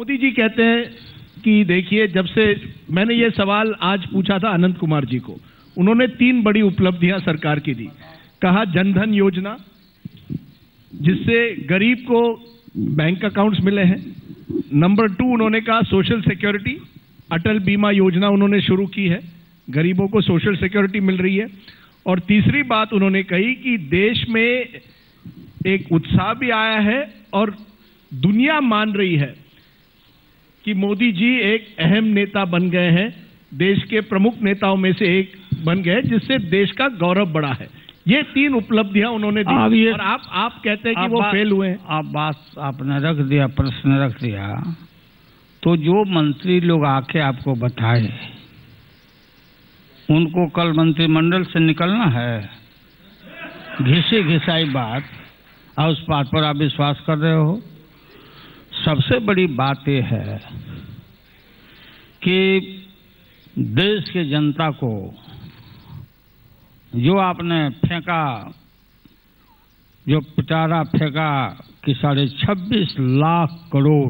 मोदी जी कहते हैं कि देखिए, जब से मैंने ये सवाल आज पूछा था अनंत कुमार जी को, उन्होंने 3 बड़ी उपलब्धियां सरकार की दी। कहा जनधन योजना, जिससे गरीब को बैंक अकाउंट्स मिले हैं। नंबर 2 उन्होंने कहा सोशल सिक्योरिटी, अटल बीमा योजना उन्होंने शुरू की है, गरीबों को सोशल सिक्योरिटी मिल रही है। और तीसरी बात उन्होंने कही कि देश में एक उत्साह भी आया है और दुनिया मान रही है कि मोदी जी एक अहम नेता बन गए हैं, देश के प्रमुख नेताओं में से एक बन गए, जिससे देश का गौरव बढ़ा है। ये 3 उपलब्धियां उन्होंने दी और आप कहते हैं कि वो फेल हुए हैं। आप बात आपने रख दिया, प्रश्न रख दिया, तो जो मंत्री लोग आके आपको बताए उनको कल मंत्रिमंडल से निकलना है। घिसी घिसाई बात और उस बात पर आप विश्वास कर रहे हो। सबसे बड़ी बात यह है कि देश की जनता को जो आपने फेंका, जो पिटारा फेंका कि 26.5 लाख करोड़,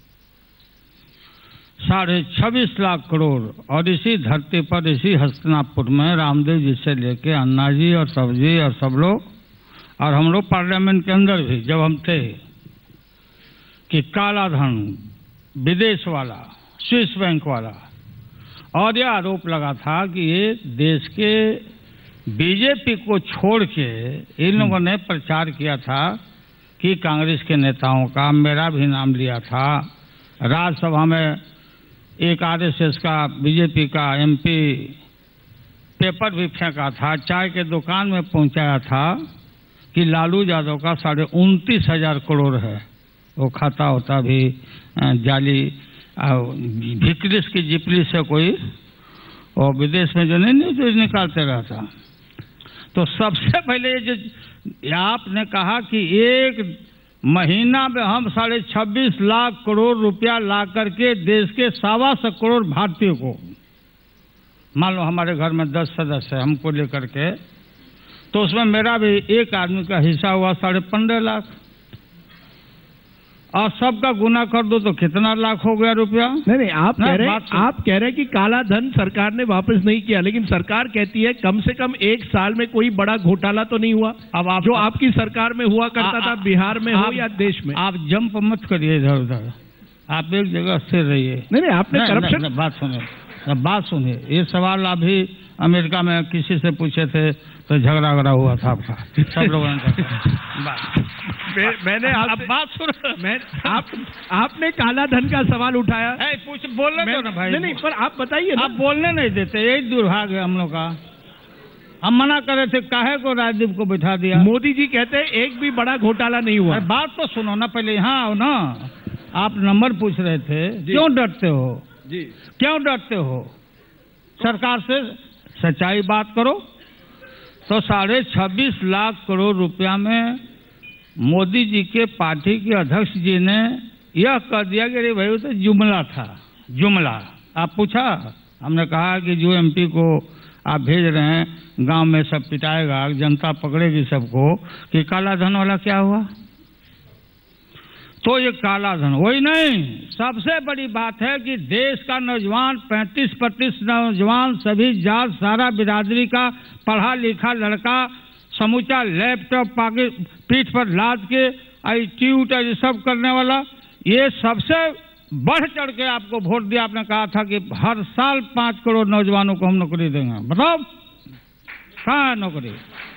26.5 लाख करोड़, और इसी धरती पर, इसी हस्तिनापुर में रामदेव जी से लेके अन्ना जी और सब जी और सब लोग, और हम लोग पार्लियामेंट के अंदर भी जब हम थे, कि काला धन, विदेश वाला, स्विस बैंक वाला, और यह आरोप लगा था कि ये देश के बीजेपी को छोड़ के इन लोगों ने प्रचार किया था कि कांग्रेस के नेताओं का, मेरा भी नाम लिया था, राज्यसभा में एक आरएसएस का, बीजेपी का एमपी पेपर भी फेंका था, चाय के दुकान में पहुंचाया था कि लालू यादव का 29,500 करोड़ है, वो खाता होता भी जाली भिकलिस की जिपली से कोई, और विदेश में जो नहीं निकालते रहता। तो सबसे पहले जो आपने कहा कि एक महीना में हम 26.5 लाख करोड़ रुपया ला करके देश के 125 करोड़ भारतीयों को, मान लो हमारे घर में 10 सदस्य है, हमको लेकर के, तो उसमें मेरा भी एक आदमी का हिस्सा हुआ 15.5 लाख, और सबका गुना कर दो तो कितना लाख हो गया रुपया। नहीं, आप कह रहे हैं कि काला धन सरकार ने वापस नहीं किया, लेकिन सरकार कहती है कम से कम 1 साल में कोई बड़ा घोटाला तो नहीं हुआ। अब आप जो आपकी सरकार में हुआ करता था, बिहार में हो या देश में। आप जंप मत करिए इधर उधर, आप एक जगह स्थिर रहिए। नहीं, आपने करप्शन, बात सुनिए। ये सवाल अभी अमेरिका में किसी से पूछे थे तो झगड़ा हुआ था आपका, सब लोगों ने। मैंने आप बात सुन, आपने काला धन का सवाल उठाया। पूछ बोलने दो ना भाई। नहीं, पर आप बताइए। आप बोलने नहीं देते, यही दुर्भाग्य है हम लोग का। हम मना कर रहे थे, काहे को राजदीप को बिठा दिया। मोदी जी कहते हैं एक भी बड़ा घोटाला नहीं हुआ। बात तो सुनो ना पहले, यहाँ आओ ना। आप नंबर पूछ रहे थे, क्यों डरते हो जी, क्यों डरते हो सरकार से? सच्चाई बात करो। तो 26.5 लाख करोड़ रुपया में मोदी जी के पार्टी के अध्यक्ष जी ने यह कह दिया कि अरे भाई वो तो जुमला था, जुमला। आप पूछा, हमने कहा कि जो एमपी को आप भेज रहे हैं गांव में सब पिटाएगा, जनता पकड़ेगी सबको, कि काला धन वाला क्या हुआ? तो ये काला धन वही नहीं। सबसे बड़ी बात है कि देश का नौजवान 35% नौजवान, सभी जात, सारा बिरादरी का पढ़ा लिखा लड़का, समूचा लैपटॉप पाके पीठ पर लाद के आई सब करने वाला, ये सबसे बढ़ चढ़ के आपको वोट दिया। आपने कहा था कि हर साल 5 करोड़ नौजवानों को हम नौकरी देंगे। बताओ कहाँ है नौकरी?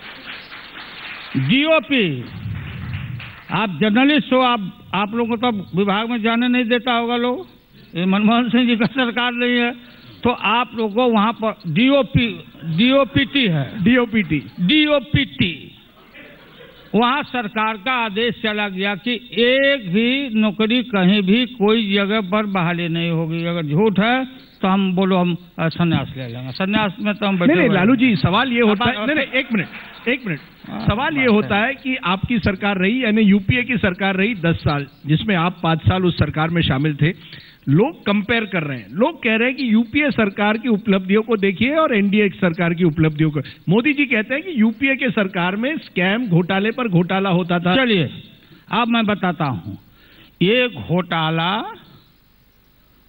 डीओपी, आप जर्नलिस्ट हो, आप लोगों को तो विभाग में जाने नहीं देता होगा लोग, ये मनमोहन सिंह जी का सरकार नहीं है, तो आप लोगों को वहां पर डीओपीटी है, डीओपीटी, वहां सरकार का आदेश चला गया कि एक भी नौकरी कहीं भी कोई जगह पर बहाली नहीं होगी। अगर झूठ है तो हम बोलो, हम संन्यास ले लेंगे। संन्यास में तो हम बैठे। नहीं लालू जी, सवाल ये होता है, नहीं एक मिनट, सवाल ये होता है कि आपकी सरकार रही, यानी यूपीए की सरकार रही 10 साल, जिसमें आप 5 साल उस सरकार में शामिल थे। लोग कंपेयर कर रहे हैं, लोग कह रहे हैं कि यूपीए सरकार की उपलब्धियों को देखिए और एनडीए सरकार की उपलब्धियों को। मोदी जी कहते हैं कि यूपीए के सरकार में स्कैम, घोटाले पर घोटाला होता था। चलिए अब मैं बताता हूं, ये घोटाला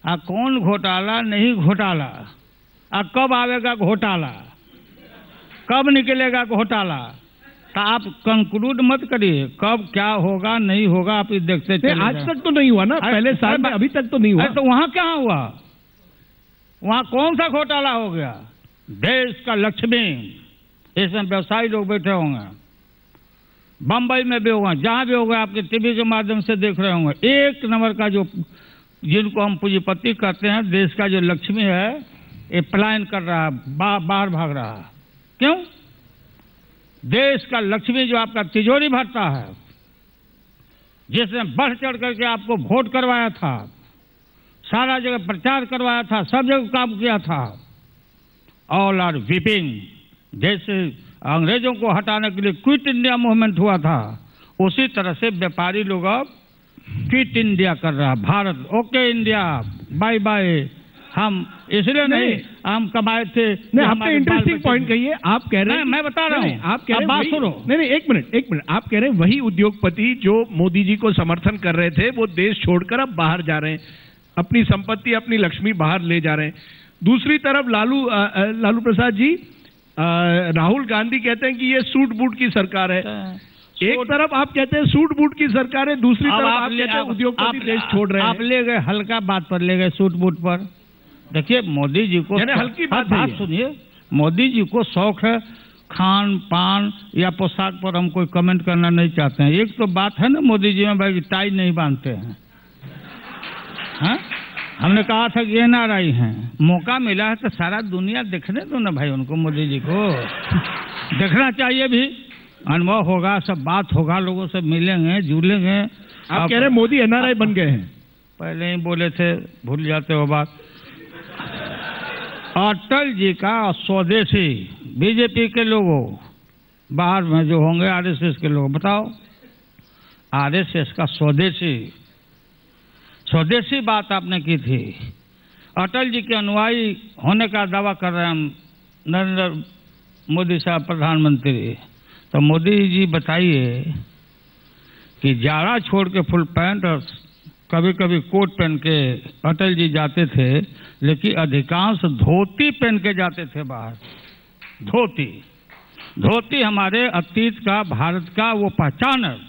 कौन घोटाला नहीं घोटाला, कब आवेगा घोटाला, कब निकलेगा घोटाला, तो आप कंक्लूड मत करिए, कब क्या होगा नहीं होगा आप देखते चले। आज तक तो नहीं हुआ ना, पहले साल में अभी तक तो नहीं हुआ। तो वहां क्या हुआ, वहां कौन सा घोटाला हो गया? देश का लक्ष्मी, इसमें व्यवसायी लोग बैठे होंगे, बंबई में भी होगा, जहां भी होगा, आपके टीवी के माध्यम से देख रहे होंगे, एक नंबर का जो जिनको हम पूंजीपति कहते हैं, देश का जो लक्ष्मी है, ये पलायन कर रहा है, बाहर भाग रहा है। क्यों? देश का लक्ष्मी जो आपका तिजोरी भरता है, जिसने बढ़ चढ़ करके आपको वोट करवाया था, सारा जगह प्रचार करवाया था, सब जगह काम किया था, ऑल आर वीपिंग। जैसे अंग्रेजों को हटाने के लिए क्विट इंडिया मूवमेंट हुआ था, उसी तरह से व्यापारी लोग अब क्विट इंडिया कर रहा, Bharat okay India bye bye. हम इसलिए नहीं हम कमाए थे। नहीं, आपने इंटरेस्टिंग पॉइंट कही है। आप कह रहे हैं, मैं बता रहा हूँ, आप कह रहे हैं, बात सुनो। नहीं, एक मिनट, आप कह रहे हैं वही उद्योगपति जो मोदी जी को समर्थन कर रहे थे, वो देश छोड़कर अब बाहर जा रहे हैं, अपनी संपत्ति, अपनी लक्ष्मी बाहर ले जा रहे हैं। दूसरी तरफ लालू प्रसाद जी, राहुल गांधी कहते हैं कि ये सूट बूट की सरकार है। एक तरफ आप कहते हैं सूट बूट की सरकार है, दूसरी तरफ आप कहते हैं उद्योगपति देश छोड़ रहे हैं। आप ले गए हल्का बात पर, ले गए सूट बूट पर। देखिए मोदी जी को हल्की बात सुनिए, मोदी जी को शौक है खान पान या पोशाक पर हम कोई कमेंट करना नहीं चाहते हैं। एक तो बात है ना मोदी जी में भाई, टाई नहीं बांधते हैं, हाँ? हमने कहा था कि NRI हैं, मौका मिला है तो सारा दुनिया देखने दो ना भाई उनको, मोदी जी को देखना चाहिए भी, अनुभव होगा, सब बात होगा, लोगों से मिलेंगे जुलेंगे। आप कह रहे हैं मोदी NRI बन गए हैं? पहले ही बोले थे, भूल जाते हो बात। अटल जी का स्वदेशी, बीजेपी के लोगों बाहर में जो होंगे, RSS के लोग, बताओ RSS का स्वदेशी बात आपने की थी। अटल जी के अनुयायी होने का दावा कर रहे हैं हम, नरेंद्र मोदी साहब प्रधानमंत्री। तो मोदी जी बताइए कि जाड़ा छोड़ के फुल पैंट और कभी कभी कोट पहन के अटल जी जाते थे, लेकिन अधिकांश धोती पहन के जाते थे बाहर। धोती हमारे अतीत का, भारत का वो पहचान है।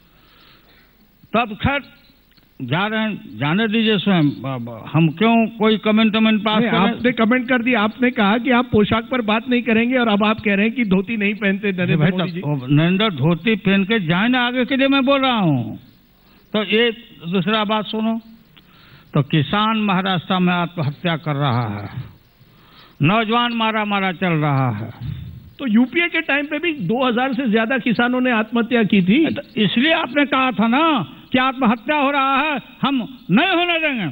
तब खैर जा रहे हैं, जाने दीजिए स्वयं, हम क्यों कोई कमेंट पास करें? आपने कमेंट कर दिया, आपने कहा कि आप पोशाक पर बात नहीं करेंगे, और अब आप कह रहे हैं कि धोती नहीं पहनते नरेंद्र। धोती पहन के जाए ना आगे के लिए मैं बोल रहा हूँ। तो ये दूसरा बात सुनो, तो किसान महाराष्ट्र में आत्महत्या कर रहा है, नौजवान मारा चल रहा है। तो यूपीए के टाइम पे भी 2000 से ज्यादा किसानों ने आत्महत्या की थी। तो इसलिए आपने कहा था ना कि आत्महत्या हो रहा है, हम नहीं होने देंगे।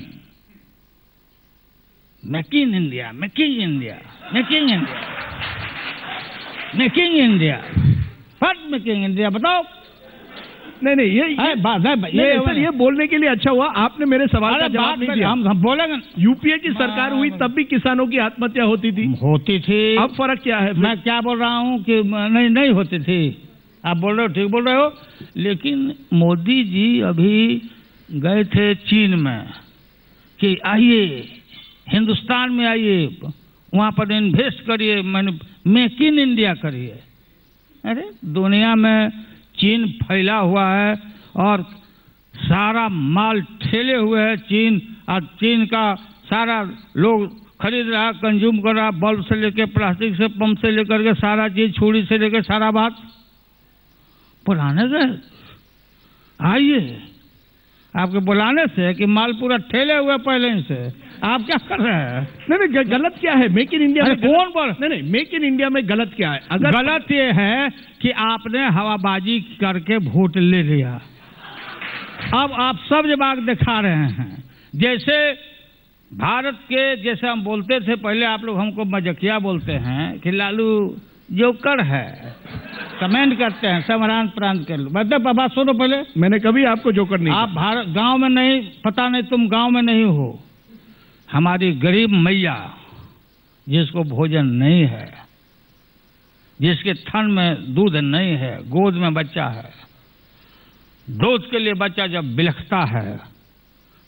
Making India, making India, making India, making India, what making India, बताओ। नहीं, ये बोलने के लिए अच्छा हुआ आपने मेरे सवाल का जवाब नहीं दिया। हम बोलेंगे, यूपीए की सरकार हुई तब भी किसानों की आत्महत्या होती थी। अब फर्क क्या है? मैं क्या बोल रहा हूँ कि नहीं होती थी, आप बोल रहे हो, ठीक बोल रहे हो। लेकिन मोदी जी अभी गए थे चीन में कि आइए हिंदुस्तान में, आइए वहाँ पर इन्वेस्ट करिए, मेक इन इंडिया करिए। अरे दुनिया में चीन फैला हुआ है और सारा माल ठेले हुए है चीन, और चीन का सारा लोग खरीद रहा है, कंज्यूम कर रहा, बल्ब से लेके प्लास्टिक से, पंप से लेकर के सारा चीज, छुरी से लेकर सारा बात बुलाने गए। आइए, आपके बुलाने से कि माल पूरा ठेले हुए पहले ही से, आप क्या कर रहे हैं? नहीं, गलत क्या है मेक इन इंडिया में? कौन बोल? नहीं, मेक इन इंडिया में गलत क्या है? अगर गलत ये है कि आपने हवाबाजी करके वोट ले लिया। अब आप सब जवाब दिखा रहे हैं। जैसे भारत के, जैसे हम बोलते थे पहले, आप लोग हमको मजाकिया बोलते हैं कि लालू जोकर है, कमेंट करते हैं, समरान प्रांत कर लो। बाबा सुनो पहले, मैंने कभी आपको जोकर नहीं। आप भारत गांव में नहीं, पता नहीं तुम गांव में नहीं हो। हमारी गरीब मैया जिसको भोजन नहीं है, जिसके थन में दूध नहीं है, गोद में बच्चा है, दूध के लिए बच्चा जब बिलखता है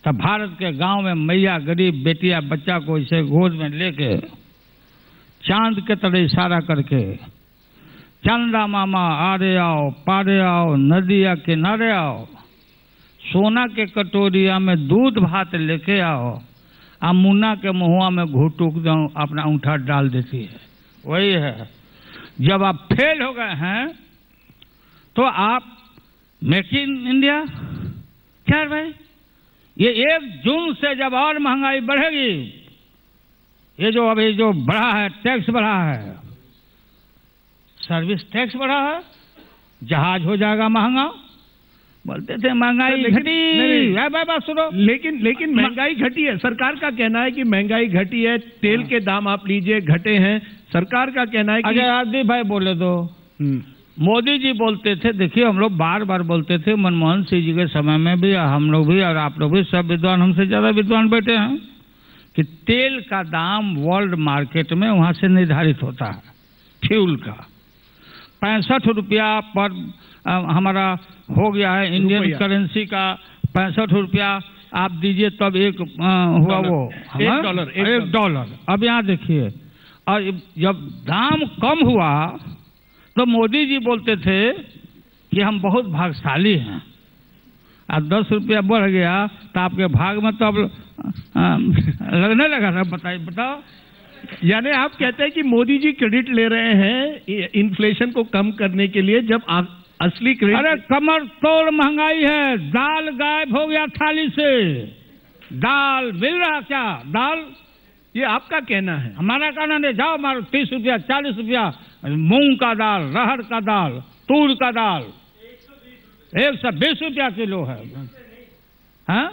तो भारत के गांव में मैया गरीब बेटिया बच्चा को इसे गोद में लेके चांद के तरह इशारा करके चंदा मामा आरे आओ पारे आओ नदिया किनारे आओ, सोना के कटोरिया में दूध भात लेके आओ, आ मुन्ना के मुहुआ में घुटुक जाऊं अपना अंगूठा डाल देती है। वही है, जब आप फेल हो गए हैं तो आप मेक इन इंडिया क्या भाई, ये 1 जून से जब और महंगाई बढ़ेगी, ये जो अभी जो बढ़ा है टैक्स बढ़ा है, सर्विस टैक्स बढ़ा है, जहाज हो जाएगा महंगा, बोलते थे महंगाई घटी, बात सुनो। लेकिन महंगाई घटी है, सरकार का कहना है कि महंगाई घटी है। तेल के दाम आप लीजिए घटे हैं, सरकार का कहना है कि अजय आदि भाई बोले तो मोदी जी बोलते थे, देखिए हम लोग बार बार बोलते थे, मनमोहन सिंह जी के समय में भी हम लोग भी और आप लोग भी, सब विद्वान हमसे ज्यादा विद्वान बैठे हैं, कि तेल का दाम वर्ल्ड मार्केट में वहां से निर्धारित होता है, फ्यूल का 65 रुपया पर हमारा हो गया है इंडियन करेंसी का 65 रुपया आप दीजिए तब एक हुआ वो $1। अब यहाँ देखिए, और जब दाम कम हुआ तो मोदी जी बोलते थे कि हम बहुत भाग्यशाली हैं, अब 10 रुपया बढ़ गया तो आपके भाग में तो अब लगने लगा था। बताओ, यानी आप कहते हैं कि मोदी जी क्रेडिट ले रहे हैं इन्फ्लेशन को कम करने के लिए, जब असली क्रेडिट। अरे कमर तोड़ महंगाई है, दाल गायब हो गया थाली से, दाल मिल रहा क्या? दाल, ये आपका कहना है, हमारा कहना नहीं। जाओ मारो 30 रुपया 40 रुपया मूंग का दाल, रहर का दाल, तूर का दाल 120 रुपया किलो है। हाँ,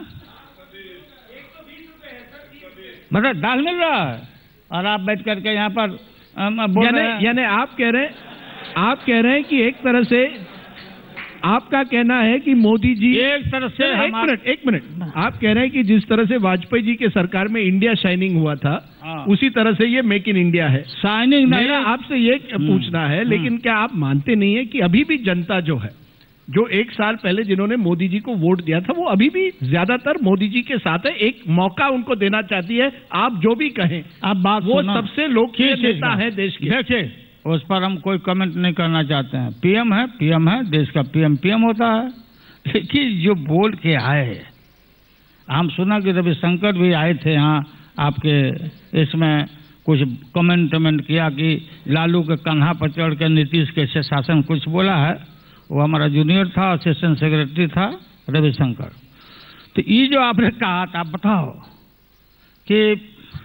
मतलब दाल मिल रहा है और आप बैठ करके यहाँ पर यानी आप कह रहे हैं कि एक तरह से आपका कहना है कि मोदी जी एक तरह से एक मिनट आप कह रहे हैं कि जिस तरह से वाजपेयी जी के सरकार में इंडिया शाइनिंग हुआ था, उसी तरह से ये मेक इन इंडिया है। शाइनिंग मेरा आपसे ये पूछना है, लेकिन क्या आप मानते नहीं है कि अभी भी जनता जो है, जो 1 साल पहले जिन्होंने मोदी जी को वोट दिया था, वो अभी भी ज्यादातर मोदी जी के साथ है, एक मौका उनको देना चाहती है। आप जो भी कहें, आप बात वो सबसे लोकप्रिय नेता है देश के। देखिए, उस पर हम कोई कमेंट नहीं करना चाहते हैं। पीएम है, देश का पीएम होता है। लेकिन जो बोल के आए, हम सुना कि रविशंकर भी आए थे यहाँ आपके इसमें, कुछ कमेंट किया कि लालू के कंधा पर चढ़ के नीतीश के शासन कुछ बोला है। वो हमारा जूनियर था, असिस्टेंट सेक्रेटरी था रविशंकर। तो ये जो आपने कहा था, आप बताओ कि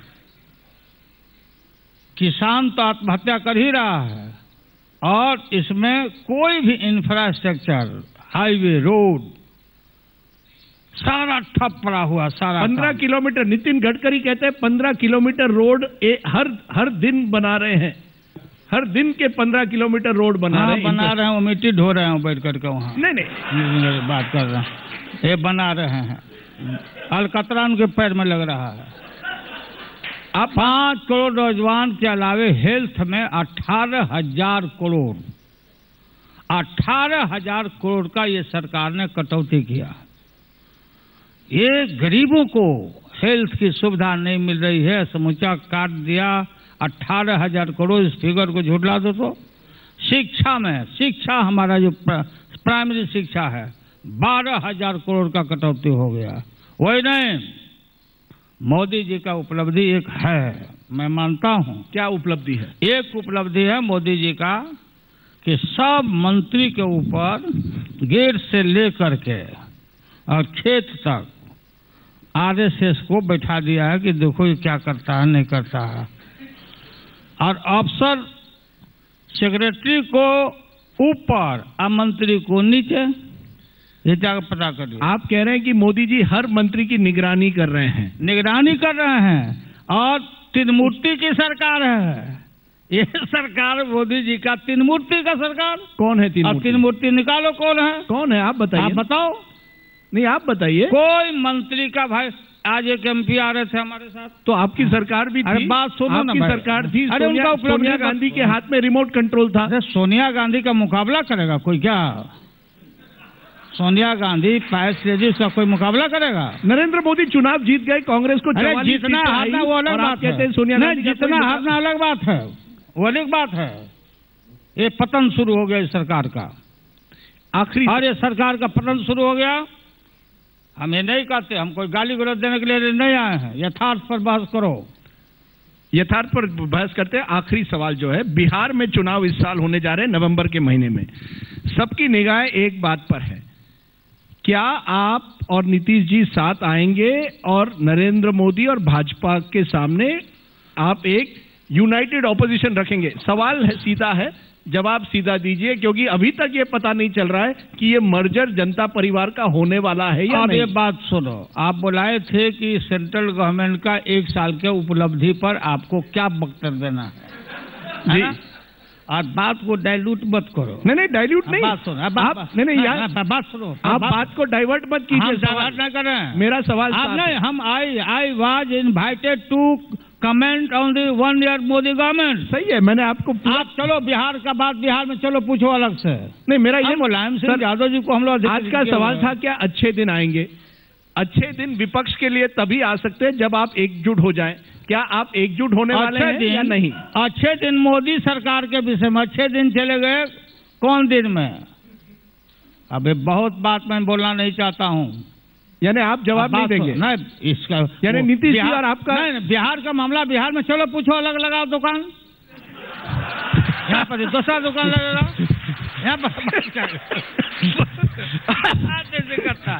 किसान तो आत्महत्या कर ही रहा है और इसमें कोई भी इंफ्रास्ट्रक्चर, हाईवे, रोड सारा ठप पड़ा हुआ, सारा 15 किलोमीटर, नितिन गडकरी कहते हैं 15 किलोमीटर रोड हर दिन बना रहे हैं, हर दिन के 15 किलोमीटर रोड बना रहे हैं। वो मिट्टी ढो रहे हैं बैठ करके वहाँ। नहीं बात कर रहे हैं, ये बना रहे हैं, अलकतरा उनके पैर में लग रहा है। अब 5 करोड़ नौजवान के अलावे हेल्थ में 18,000 करोड़, 18,000 करोड़ का ये सरकार ने कटौती किया। ये गरीबों को हेल्थ की सुविधा नहीं मिल रही है, समूचा काट दिया। 18,000 करोड़, इस फिगर को झुटला दो तो शिक्षा में, शिक्षा हमारा जो प्राइमरी शिक्षा है, 12,000 करोड़ का कटौती हो गया। वही नहीं, मोदी जी का उपलब्धि एक है, मैं मानता हूं। क्या उपलब्धि है? एक उपलब्धि है मोदी जी का कि सब मंत्री के ऊपर गेट से लेकर के और खेत तक आरएसएस को बैठा दिया है कि देखो ये क्या करता है, नहीं करता है। और अफसर सेक्रेटरी को ऊपर और मंत्री को नीचे, ये क्या पता करिए। आप कह रहे हैं कि मोदी जी हर मंत्री की निगरानी कर रहे हैं, और 3 मूर्ति की सरकार है ये सरकार, मोदी जी का 3 मूर्ति का सरकार। कौन है 3 मूर्ति निकालो, कौन है आप बताइए। आप बताओ। नहीं, आप बताइए। कोई मंत्री का भाई, आज एक एमपी आ रहे थे हमारे साथ, तो आपकी सरकार भी थी। बात सुनो ना, आपकी सरकार थी। अरे उनका सोनिया गांधी के हाथ में रिमोट कंट्रोल था। सोनिया गांधी का मुकाबला करेगा कोई क्या? सोनिया गांधी पायस तेजी उसका कोई मुकाबला करेगा? नरेंद्र मोदी चुनाव जीत गए, कांग्रेस को 44 जितना सीटें हारना आई वो अलग और आप बात है। कहते हैं सोनिया गांधी का जितना कोई हारना अलग बात है, वो अलग बात है। ये पतन शुरू हो गया इस सरकार का, आखिरी और ये सरकार का पतन शुरू हो गया। हम ये नहीं कहते, हम कोई गाली गलौज देने के लिए नहीं आए हैं, यथार्थ पर बहस करो। यथार्थ पर बहस करते हैं। आखिरी सवाल जो है, बिहार में चुनाव इस साल होने जा रहे हैं नवंबर के महीने में। सबकी निगाहें एक बात पर है, क्या आप और नीतीश जी साथ आएंगे और नरेंद्र मोदी और भाजपा के सामने आप एक यूनाइटेड ऑपोजिशन रखेंगे? सवाल है, सीधा है, जवाब सीधा दीजिए, क्योंकि अभी तक ये पता नहीं चल रहा है कि ये मर्जर जनता परिवार का होने वाला है या नहीं। ये बात सुनो, आप बुलाए थे कि सेंट्रल गवर्नमेंट का 1 साल के उपलब्धि पर आपको क्या वक्तव्य देना है जी? और बात को डाइल्यूट मत करो। नहीं डाइल्यूट नहीं, बात सुनो, आप नहीं यार, बात सुनो, आप बात को डाइवर्ट मत कीजिए। डाइवर्ट ना करें, मेरा सवाल नहीं, हम I was invited to comment on the 1 year Modi government. सही है, मैंने आपको आप चलो बिहार का बात बिहार में चलो पूछो अलग से। नहीं, मेरा ये मुलायम सिंह यादव जी को हम लोग आज का सवाल था, क्या अच्छे दिन आएंगे? अच्छे दिन विपक्ष के लिए तभी आ सकते हैं जब आप एकजुट हो जाएं। क्या आप एकजुट होने वाले हैं या नहीं? अच्छे दिन मोदी सरकार के विषय में अच्छे दिन चले गए कौन दिन में? अभी बहुत बात मैं बोलना नहीं चाहता हूँ। यानी आप जवाब नहीं देंगे? नहीं, इसका यानी नीतीश जी और आपका नहीं, बिहार का मामला बिहार में चलो पूछो, अलग लगाओ दुकान, यहाँ पर दूसरा दुकान लगेगा, यहाँ पर करता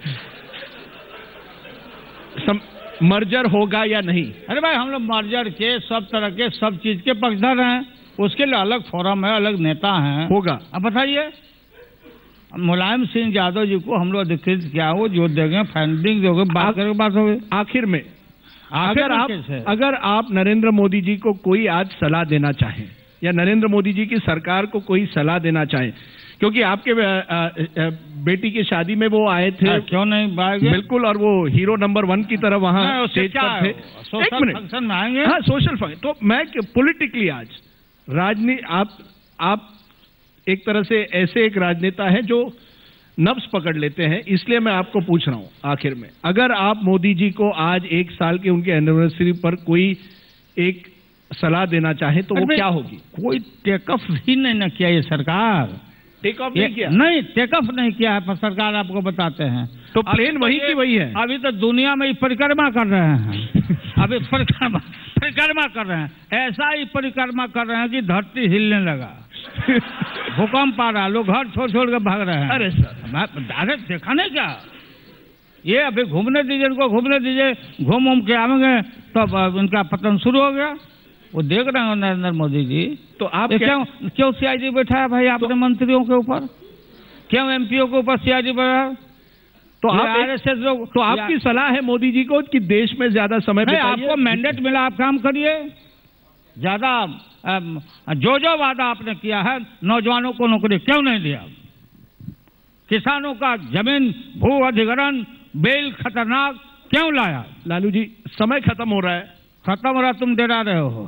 है। मर्जर होगा या नहीं? अरे भाई, हम लोग मर्जर के सब तरह के सब चीज के पक्षधर हैं, उसके लिए अलग फोरम है, अलग नेता हैं। होगा। अब बताइए, मुलायम सिंह यादव जी को हम लोग अधिकृत किया, वो जो देंगे फंडिंग दोगे, बात करके बात होगी। आखिर में अगर आप नरेंद्र मोदी जी को कोई आज सलाह देना चाहें, या नरेंद्र मोदी जी की सरकार को कोई सलाह देना चाहें, क्योंकि आपके बेटी की शादी में वो आए थे, क्यों नहीं आएंगे? बिल्कुल, और वो हीरो नंबर 1 की तरह वहां स्टेज पर थे। सोशल फंक्शन में आएंगे। हाँ, सोशल फंक्शन। तो मैं पोलिटिकली आज राजनीति, आप एक तरह से ऐसे एक राजनेता है जो नब्ज पकड़ लेते हैं, इसलिए मैं आपको पूछ रहा हूं आखिर में, अगर आप मोदी जी को आज 1 साल के उनके एनिवर्सरी पर कोई एक सलाह देना चाहे तो वो क्या होगी? कोई टेकअप ही नहीं किया ये सरकार, टेक ऑफ नहीं किया। नहीं, टेकअप नहीं किया है पर सरकार, आपको बताते हैं। तो प्लेन वही की वही है। अभी तो दुनिया में परिक्रमा कर रहे हैं अभी परिक्रमा कर रहे हैं, ऐसा ही परिक्रमा कर रहे हैं कि धरती हिलने लगा भूकंप आ रहा, लोग घर छोड़ छोड़ के भाग रहे हैं। अरे सर, अरे देखा नहीं क्या? ये अभी घूमने दीजिए, इनको घूमने दीजिए, घूम के आएंगे तो इनका पतन शुरू हो गया। वो देख रहे हैं नरेंद्र मोदी जी। तो आप क्यों सीआईडी बैठा है भाई आपने मंत्रियों के ऊपर? क्यों एमपीओ के ऊपर सीआईडी बैठा? तो आप आरएसएस लोग, तो आपकी सलाह है मोदी जी को कि देश में ज्यादा समय बिताइए। आपको मैंडेट मिला, आप काम करिए, ज्यादा जो वादा आपने किया है, नौजवानों को नौकरी क्यों नहीं दिया? किसानों का जमीन भू अधिग्रहण बिल खतरनाक क्यों लाया? लालू जी, समय खत्म हो रहा है। खत्म हो रहा, तुम डरा रहे हो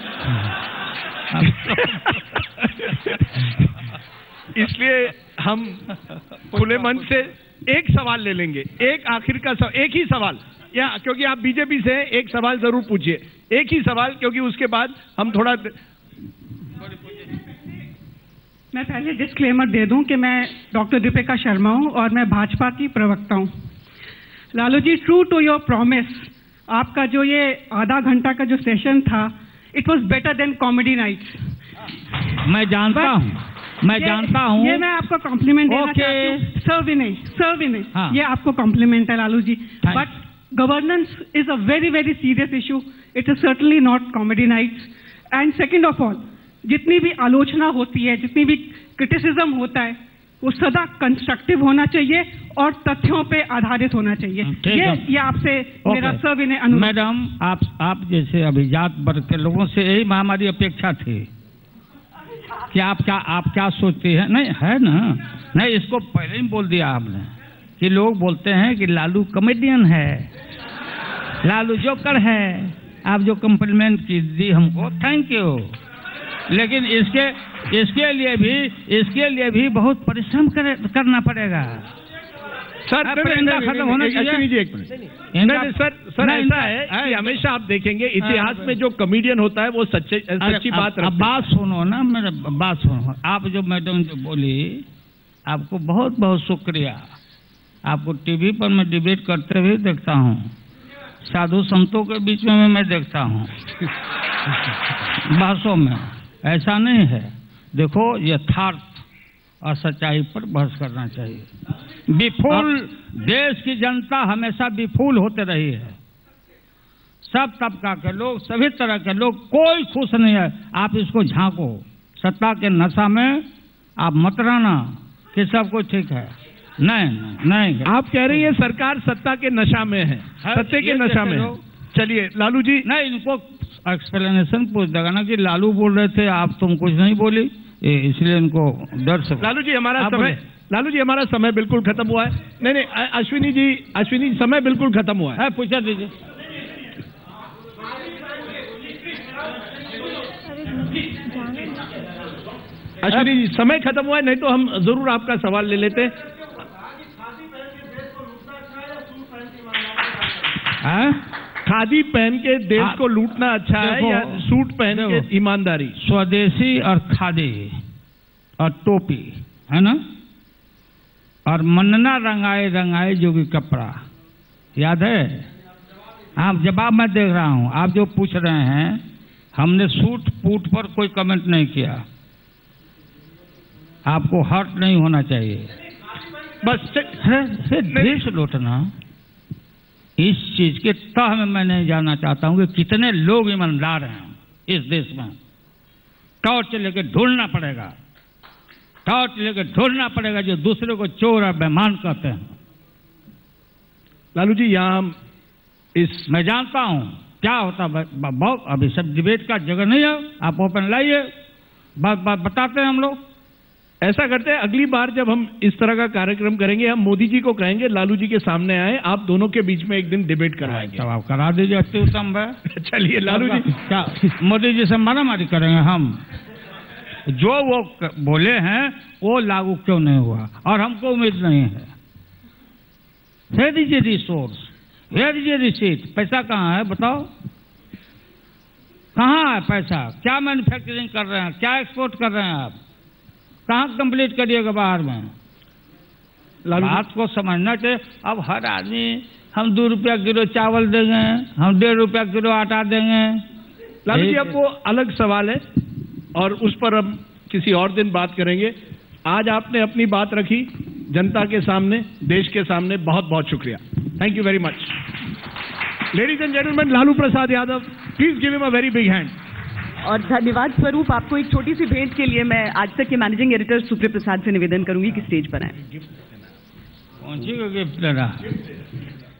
इसलिए हम खुले मन से एक सवाल ले लेंगे, एक आखिर का एक ही सवाल, या क्योंकि आप बीजेपी से हैं, एक सवाल जरूर पूछिए, एक ही सवाल, क्योंकि उसके बाद हम थोड़ा। मैं पहले डिस्क्लेमर दे दूं कि मैं डॉक्टर दीपिका शर्मा हूं और मैं भाजपा की प्रवक्ता हूं। Lalu ji, true to your promise, आपका जो ये आधा घंटा का जो सेशन था, it was better than comedy nights. मैं जानता हूं, मैं जानता हूं। ये मैं आपको कॉम्प्लीमेंट देना चाहती हूं। सर विनय, हाँ। ये आपको कॉम्प्लीमेंट है Lalu ji. But governance is a very very serious issue, it is certainly not comedy nights. And second of all, जितनी भी आलोचना होती है, जितनी भी क्रिटिसिज्म होता है, वो सदा कंस्ट्रक्टिव होना चाहिए और तथ्यों पे आधारित होना चाहिए। ये आपसे मेरा सविनय अनुरोध। मैडम, आप जैसे अभिजात वर्ग के लोगों से यही हमारी अपेक्षा थी कि आप क्या सोचते हैं? नहीं है ना, नहीं, इसको पहले ही बोल दिया आपने कि लोग बोलते हैं कि लालू कॉमेडियन है, लालू जोकर है। आप जो कॉम्प्लीमेंट की दी हमको, थैंक यू। लेकिन इसके लिए भी बहुत परिश्रम करना पड़ेगा। सर इनका खत्म होना चाहिए। एक मिनट सर ऐसा है कि हमेशा आप देखेंगे इतिहास में जो कॉमेडियन होता है वो सच्ची बात रखता है। बात सुनो ना, मेरा बात सुनो। आप जो मैडम जो बोली, आपको बहुत बहुत शुक्रिया। आपको टीवी पर मैं डिबेट करते हुए देखता हूँ, साधु संतों के बीच में मैं देखता हूँ बहसों में। ऐसा नहीं है। देखो, यथार्थ और सच्चाई पर बहस करना चाहिए। विफुल देश की जनता हमेशा विफुल होते रही है। सब तबका के लोग, सभी तरह के लोग, कोई खुश नहीं है। आप इसको झांको, सत्ता के नशा में आप मत रहना कि सब कुछ ठीक है। नहीं। आप कह रही है सरकार सत्ता के नशा में है, सत्ते के नशा में है। चलिए लालू जी, नहीं, इनको एक्सप्लेनेशन पूछ देगा ना कि लालू बोल रहे थे, आप तुम कुछ नहीं बोली, इसलिए इनको डर से। लालू जी हमारा समय बिल्कुल खत्म हुआ है। नहीं, अश्विनी जी समय बिल्कुल खत्म हुआ है। पूछा दीजिए। अश्विनी जी समय खत्म हुआ है, नहीं तो हम जरूर आपका सवाल ले लेते। खादी पहन के देश को लूटना अच्छा है या सूट पहन के ईमानदारी? स्वदेशी और खादी और टोपी है ना, और मनना रंगाए जो भी कपड़ा, याद है? आप जवाब मैं देख रहा हूं, आप जो पूछ रहे हैं, हमने सूट बूट पर कोई कमेंट नहीं किया। आपको हर्ट नहीं होना चाहिए। बस देश लूटना, इस चीज के तह में मैं नहीं जानना चाहता हूं कि कितने लोग ईमानदार हैं इस देश में। टॉर्च लेके ढूंढना पड़ेगा जो दूसरे को चोर और बेईमान कहते हैं। लालू जी, यहाँ हम मैं जानता हूं क्या होता है। अभी सब डिबेट का जगह नहीं है, आप ओपन लाइए, बात बताते हैं हम लोग। ऐसा करते हैं, अगली बार जब हम इस तरह का कार्यक्रम करेंगे, हम मोदी जी को कहेंगे लालू जी के सामने आए, आप दोनों के बीच में एक दिन डिबेट कराएंगे। तब आप करा दीजिए, अति उत्तम है। चलिए लालू जी, क्या मोदी जी से मारामारी करेंगे हम? जो वो बोले हैं वो लागू क्यों नहीं हुआ, और हमको उम्मीद नहीं है। Where is resource, where is receipt? पैसा कहाँ है बताओ? कहाँ है पैसा? क्या मैन्युफैक्चरिंग कर रहे हैं, क्या एक्सपोर्ट कर रहे हैं आप? कहाँ कंप्लीट करिएगा बाहर में? बात को समझना चाहिए। अब हर आदमी हम 2 रुपया किलो चावल देंगे, हम 1.5 रुपया किलो आटा देंगे। लालू जी, आपको अलग सवाल है और उस पर हम किसी और दिन बात करेंगे। आज आपने अपनी बात रखी जनता के सामने, देश के सामने, बहुत बहुत शुक्रिया। Thank you very much. Ladies and gentleman, Lalu Prasad Yadav, please give him a very big hand. और धन्यवाद स्वरूप आपको एक छोटी सी भेंट के लिए मैं आज तक के मैनेजिंग एडिटर सुप्रिय प्रसाद से निवेदन करूंगी कि स्टेज पर आए। कौन सी को गिफ्ट देना?